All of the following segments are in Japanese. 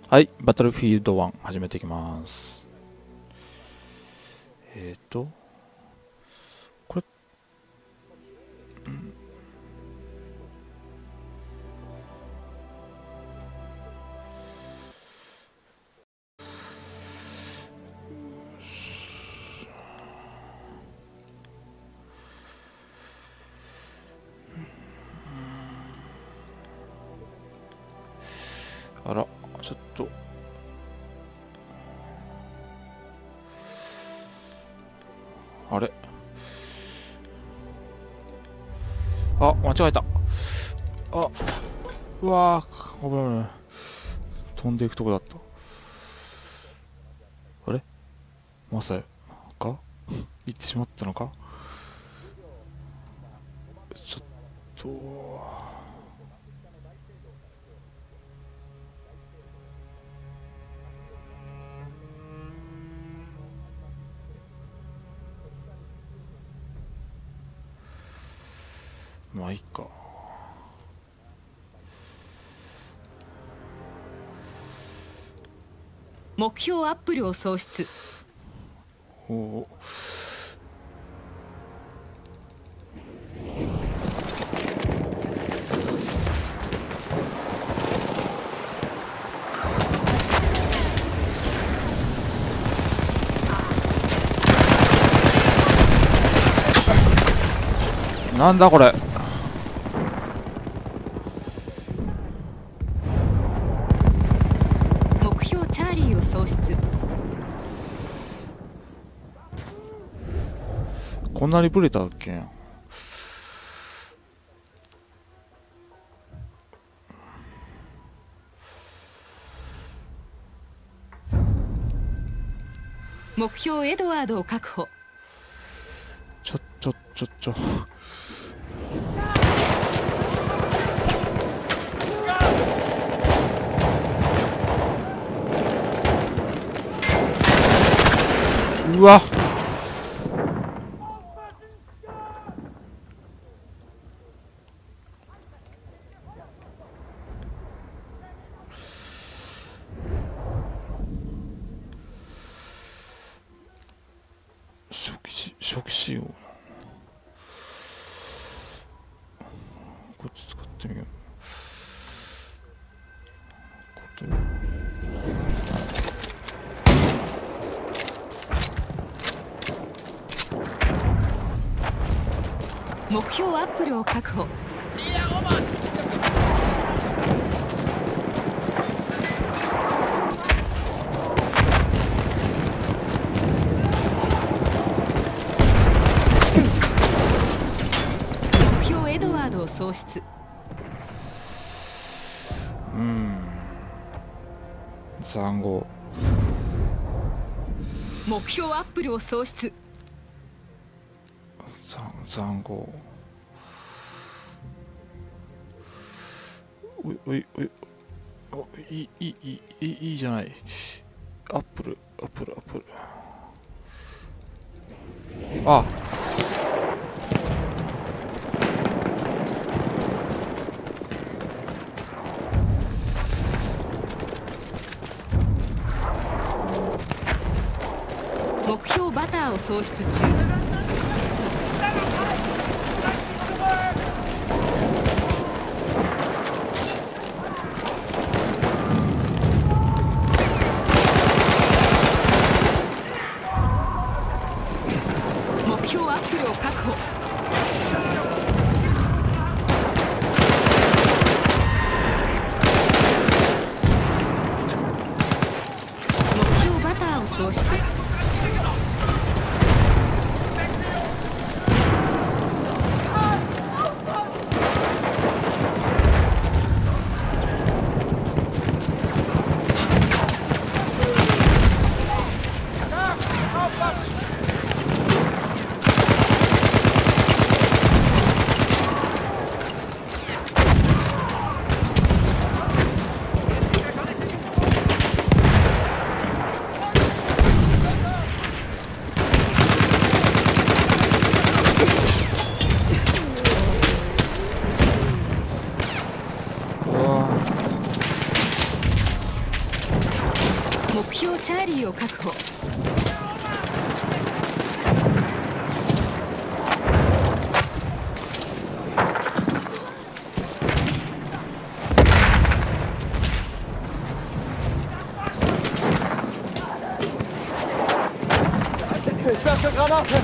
はい、バトルフィールド1始めていきます。これ、あら、ちょっと。あれあ、間違えた。あ、うわー、危ない危ない。飛んでいくとこだった。あれまさか行ってしまったのか。ちょっと。まあいいか。 目標アップルを喪失。 おお。なんだこれ。 目標チャーリーを喪失。 こんなにブレたっけ。 目標エドワードを確保。 ちょ。うわ。初期仕様。こっち使ってみよう。 目標アップルを確保。目標エドワードを喪失。 残壕。 目標アップルを喪失。 残壕。おいいいじゃない。アップル。あ、 目標バターを喪失中。目標アップルを確保。目標バターを喪失。 目標チャーリーを確保。 Ich werfe Granate!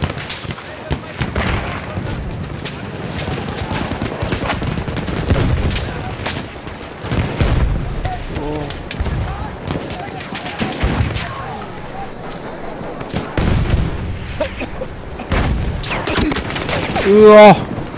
うわ、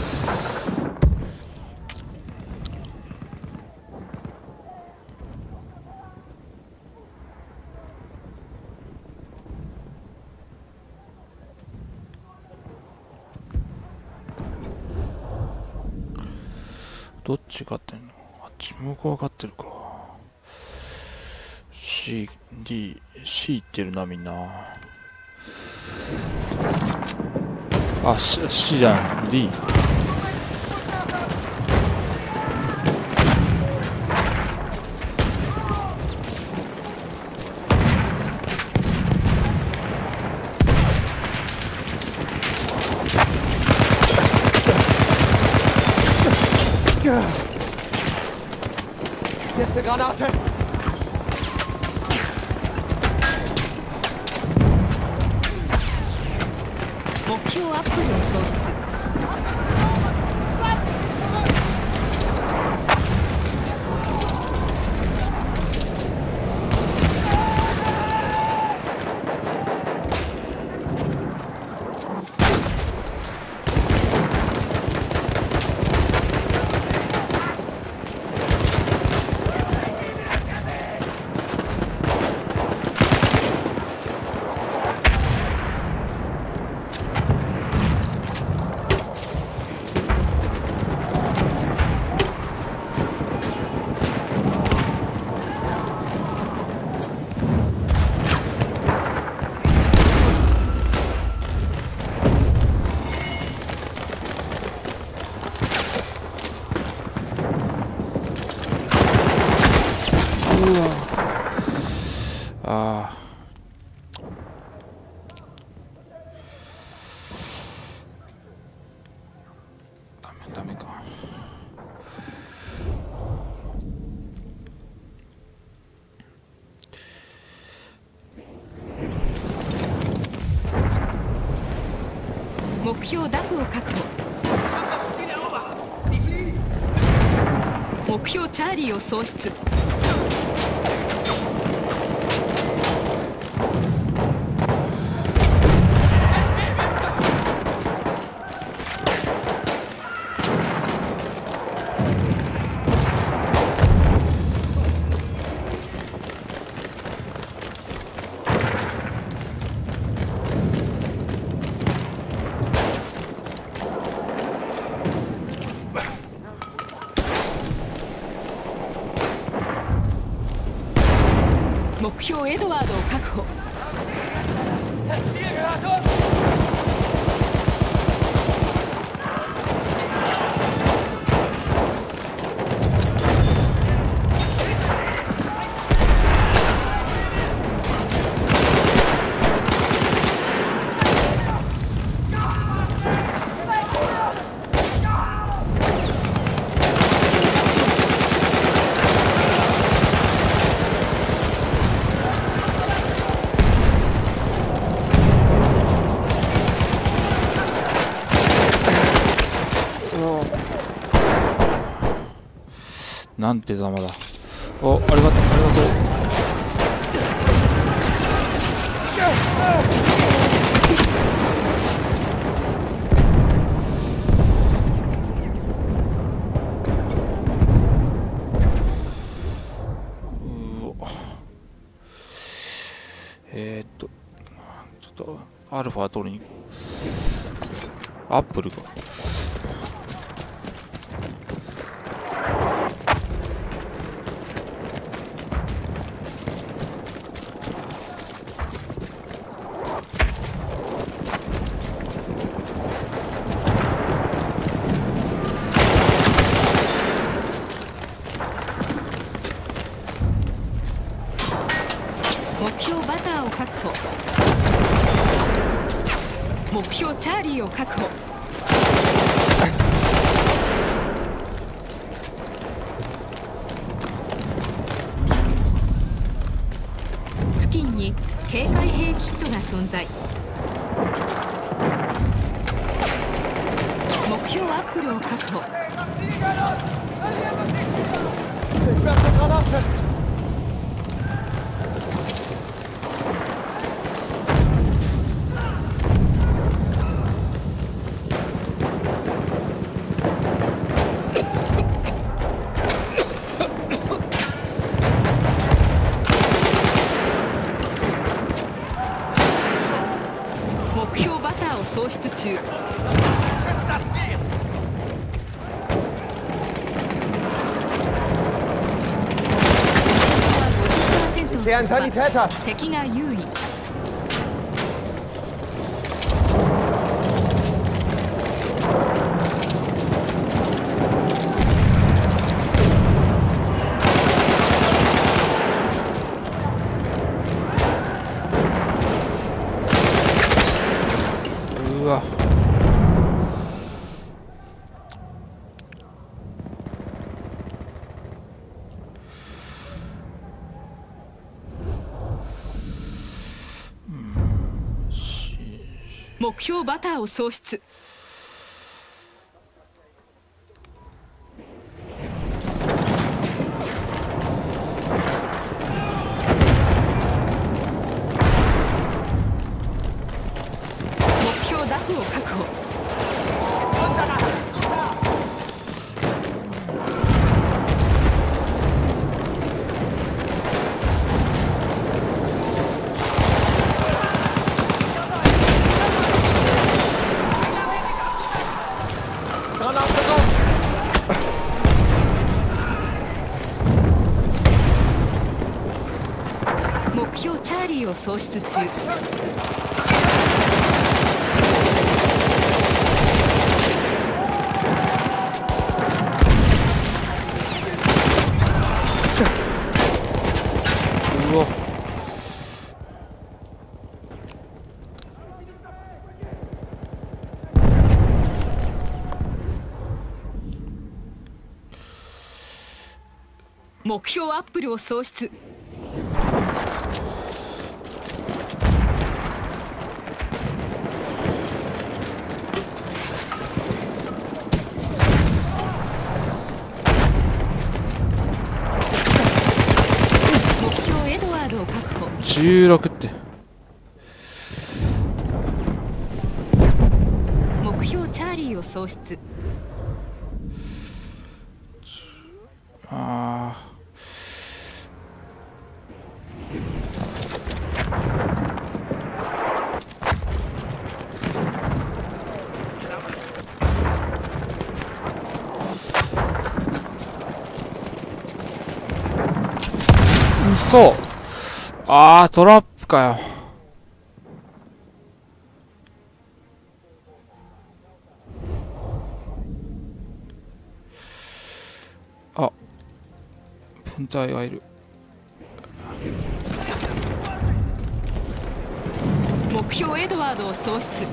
どっち勝ってんの？あっち向こう勝ってるか。 C 行ってるなみんな。あ、C じゃん、D。 Jetzt eine Granate! 目標アップルを喪失。 ああ、ダメか。 目標ダフを確保。目標チャーリーを喪失。目標エドワードを確保。 なんてざまだ。お、ありがとう、ありがとう。ちょっとアルファ取りに行こう。アップルか。 目標バターを確保。目標チャーリーを確保。付近に警戒兵キットが存在。目標アップルを確保。 Ich werfe eine Granate! 目標バターを喪失中。 Ich sehe einen Sanitäter! 敵が優位。 うわ。 目標バターを喪失。目標ダフを確保。目標チャーリーを喪失中。 うわ。 目標アップルを喪失。目標エドワードを確保。 16って。 目標チャーリーを喪失。 ああ。そう。ああ、トラップかよ。あ、分隊がいる。 目標エドワードを喪失。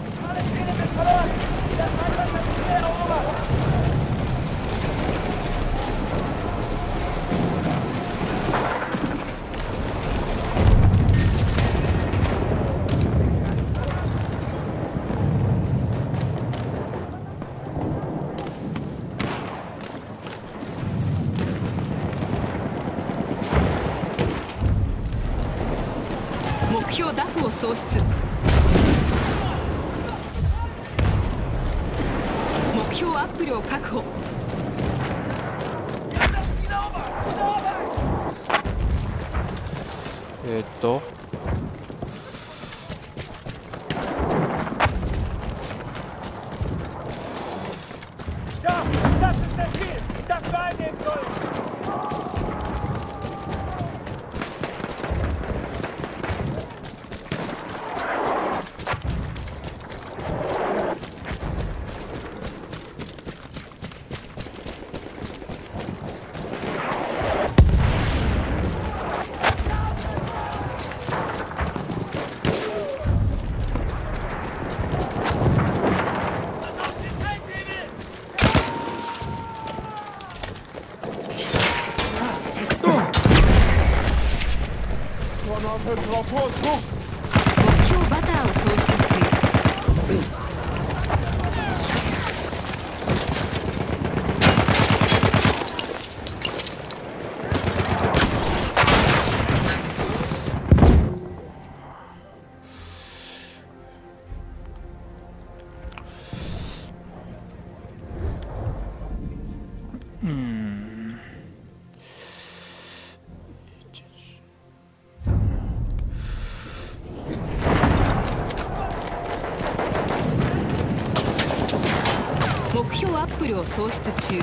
目標ダフを喪失。目標アップルを確保。 Ja, das ist der Ziel! Das wir einnehmen sollen! 目標バターを喪失中。目標アップルを喪失中。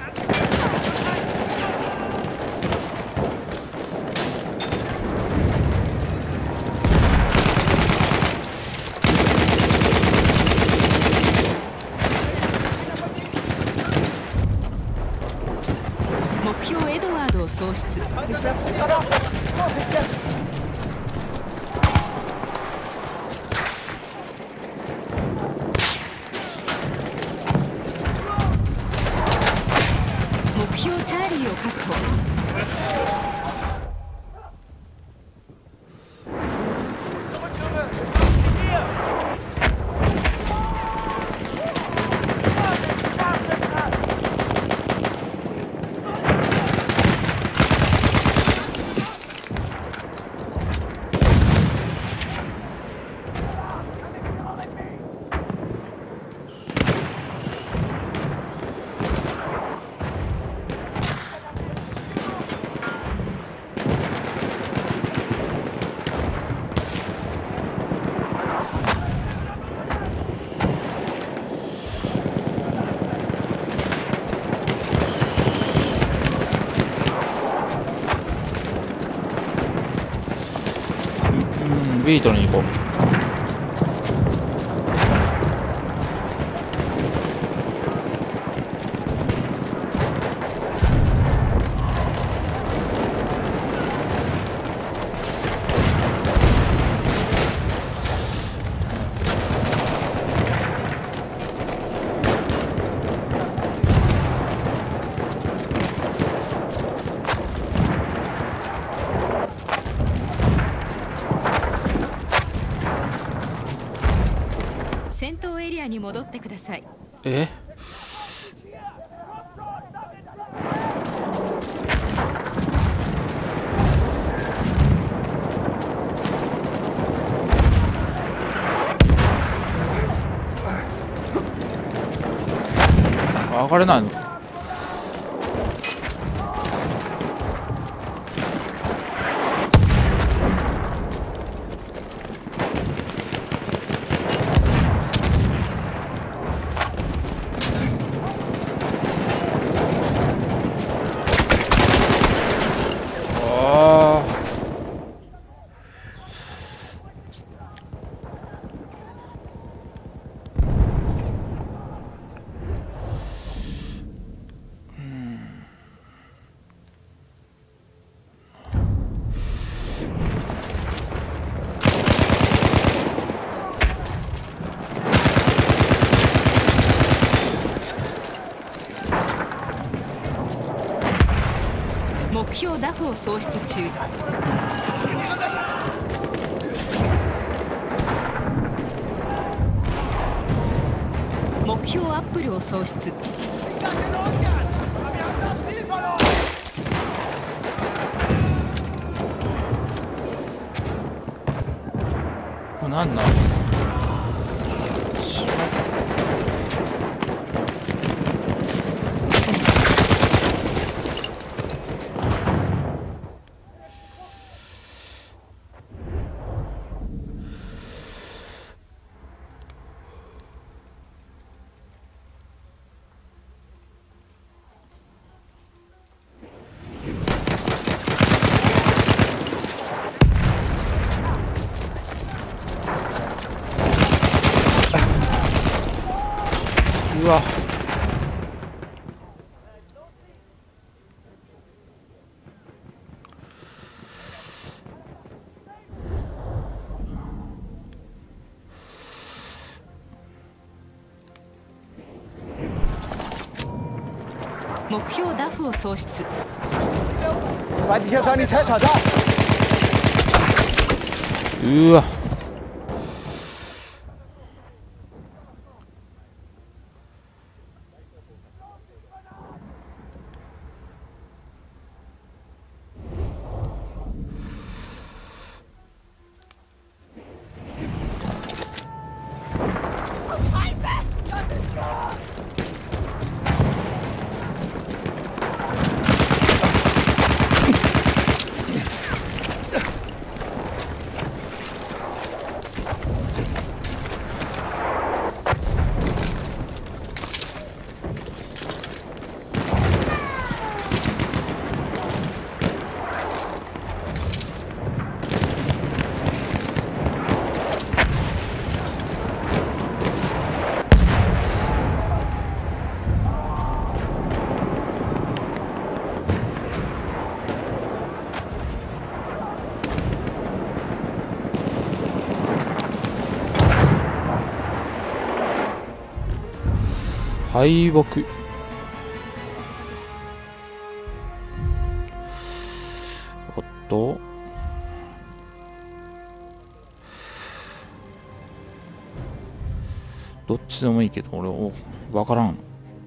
目標エドワードを喪失。目標チャーリーを確保。 ビートルに行こう。 戦闘エリアに戻ってください。 え？上がれないの？ 目標ダフを喪失中。目標アップルを喪失。 これなんだ？うわ。 目標ダフを喪失。 Feindlicher Sanitäter da! うわ。敗北。おっと、どっちでもいいけど俺分からん。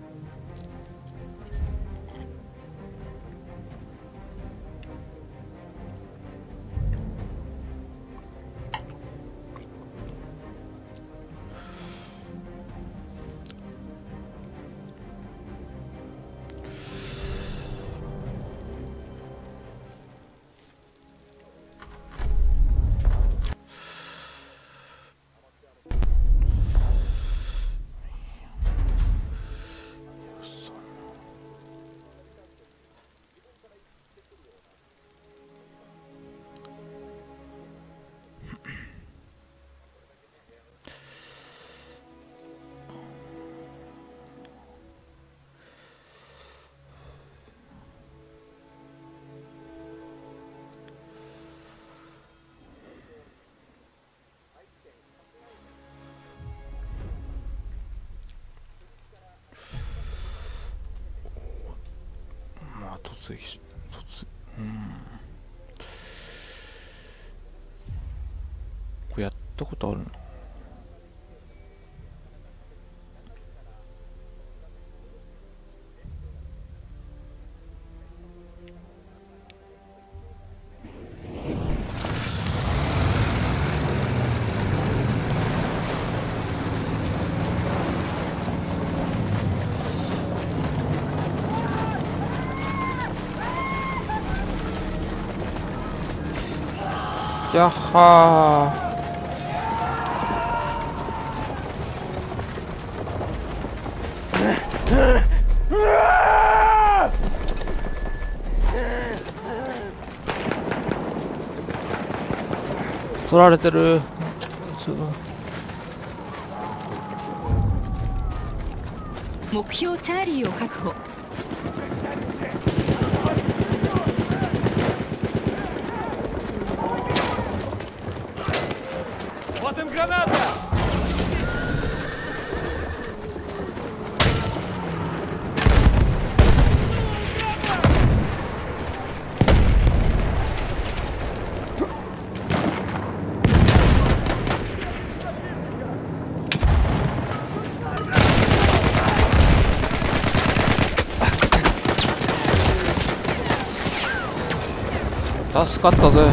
まあ突撃しこれやったことあるの？やっはー。取られてる。 目標チャーリーを確保。 Вот им граната! 助かったぜ。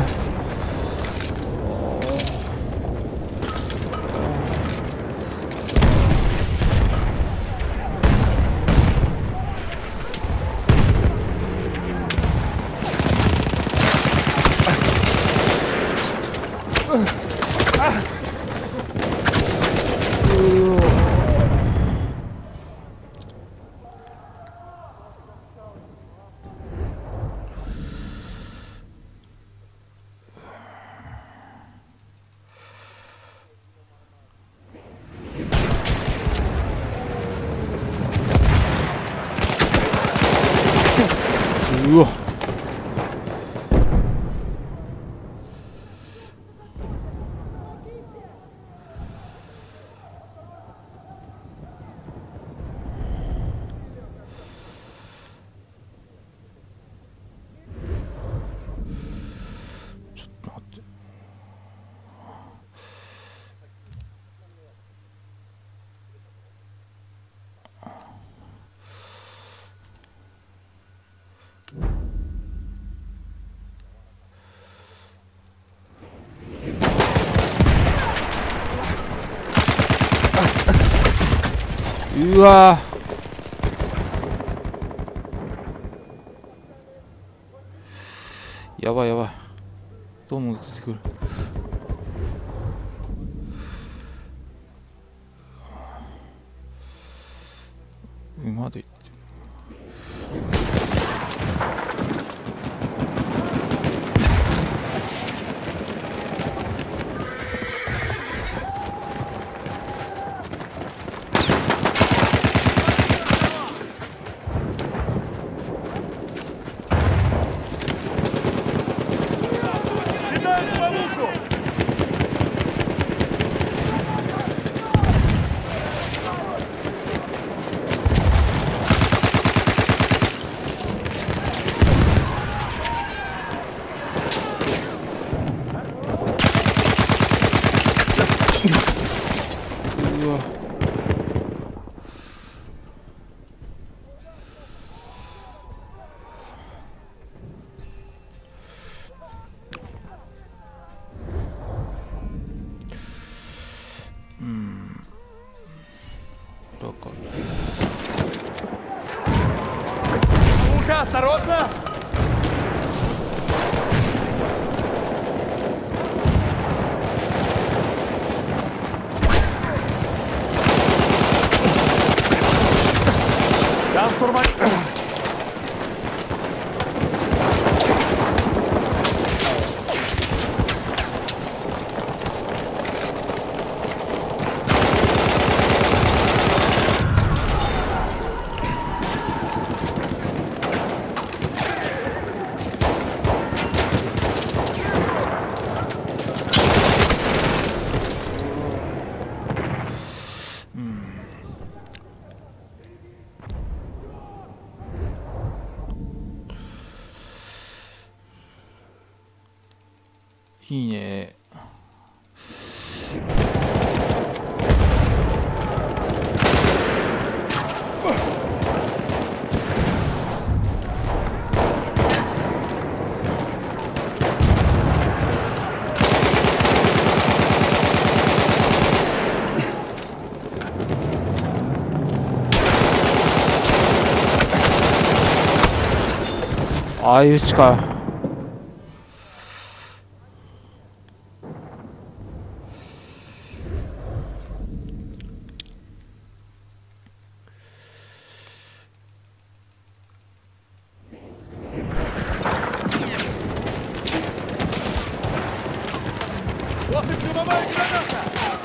うわ。ちょっと待って。 うわー、やばいやばい、どんどん出てくる。馬で行ってる。 Кидают по луку! Лука, осторожно! Там штурмовик! いいね。ああいう力。 Вот и дымовая граната!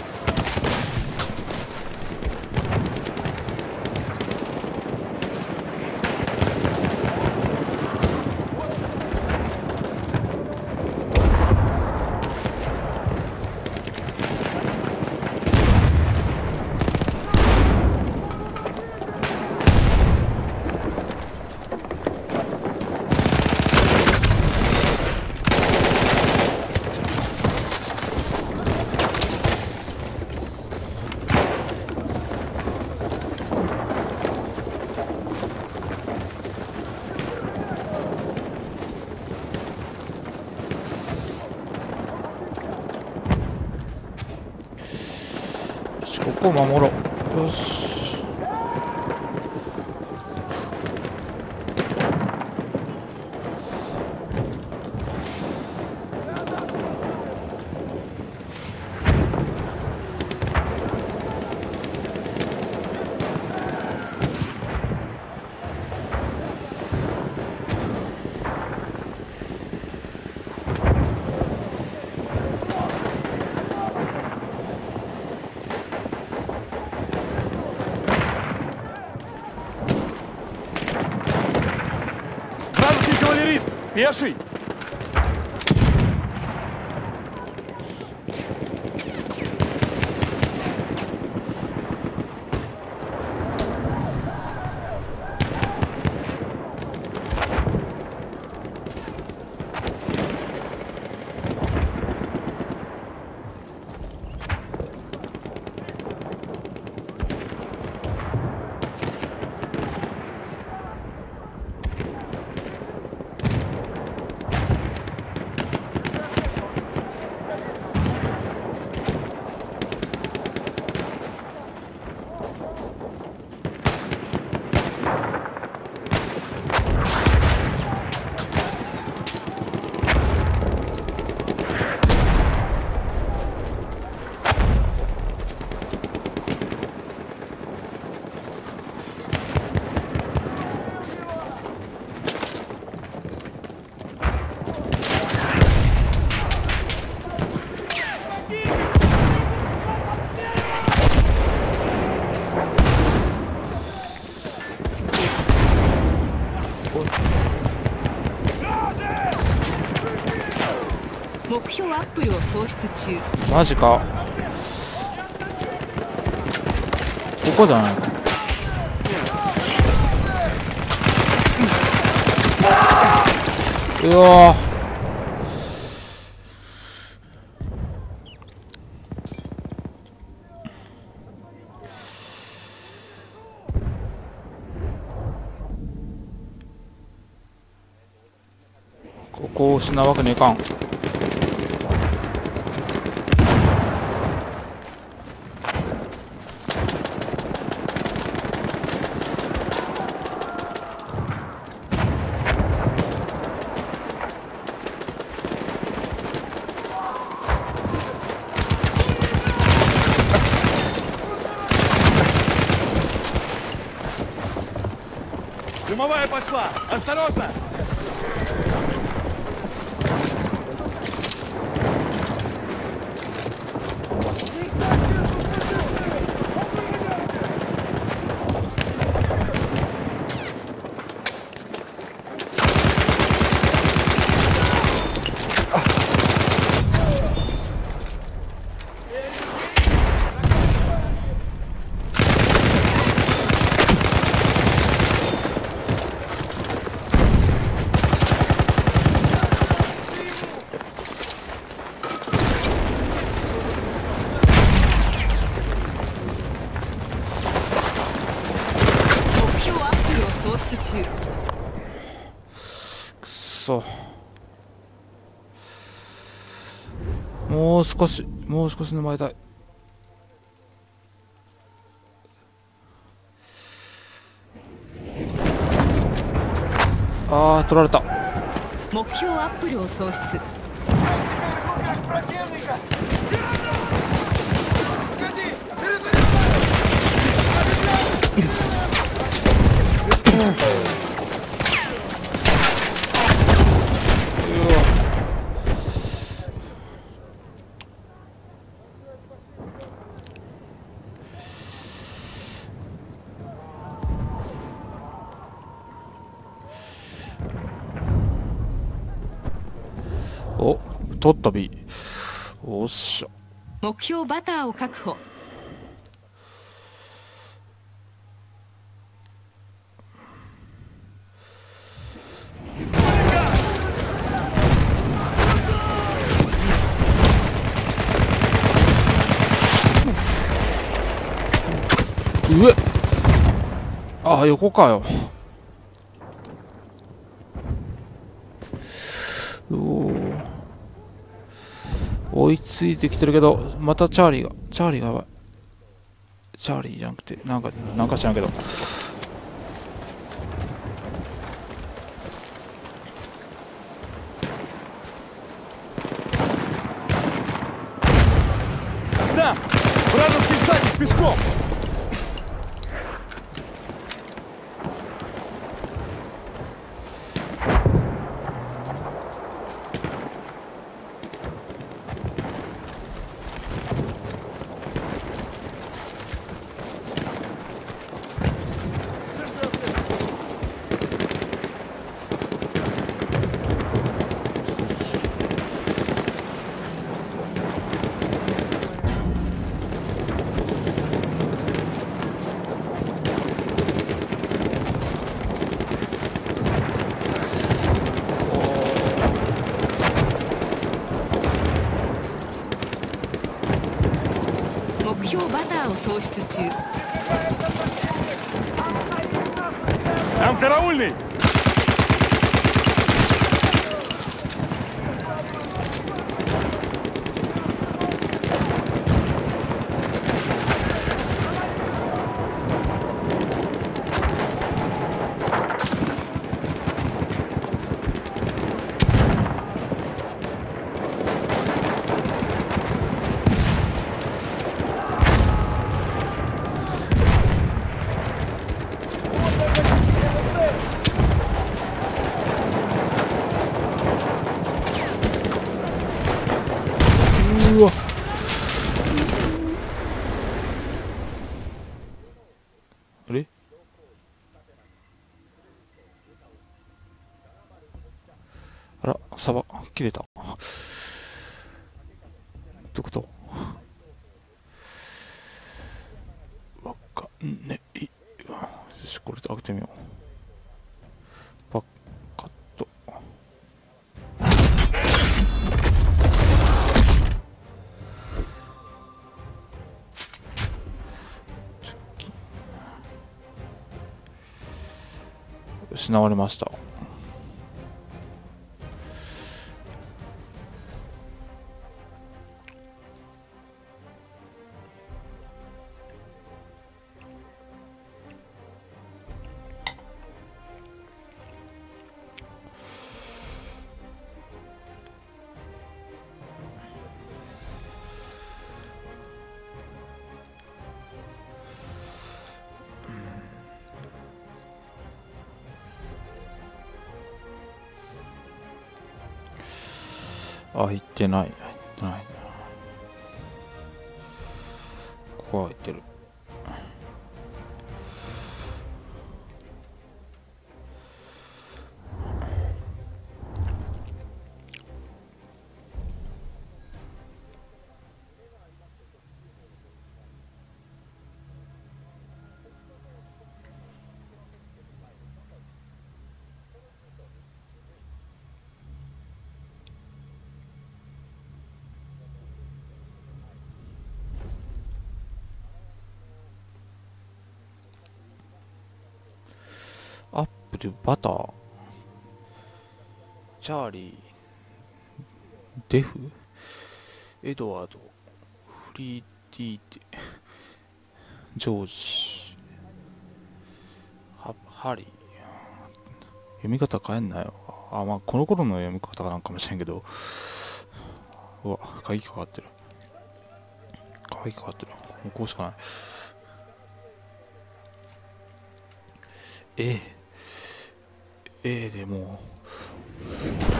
ここを守ろう。よし。 Вражеский кавалерист! Пеший! 目標アップルを喪失中。 マジか。ここじゃないか。うわー、ここを失うわけにいかん。 Дымовая пошла! Осторожно! 目標アップルを喪失中。 くそ。もう少しの前だ。あー、取られた。 目標アップルを喪失。 お、取った B。おっしゃ。 目標バターを確保。 上。あ、横かよ。追いついてきてるけど、またチャーリーがやばい。チャーリーじゃなくて、なんか知らんけど。 Да! Вражеский всадник пешком! 目標バターを喪失中。 Там караульный! うわ。あれ？あら、サバ切れた。 てことわかんねえ。よし、これで開けてみよう。パッカット。失われました。あ、入ってない。入ってないな。ここは入ってる。アップル、バター、チャーリー、デフ、エドワード、フリーディーテ、ジョージ、ハリー。読み方変えんなよ。あ、まあ、この頃の読み方なんかもしれんけど。うわ、鍵かかってる。鍵かかってる。もうこうしかない。A でもう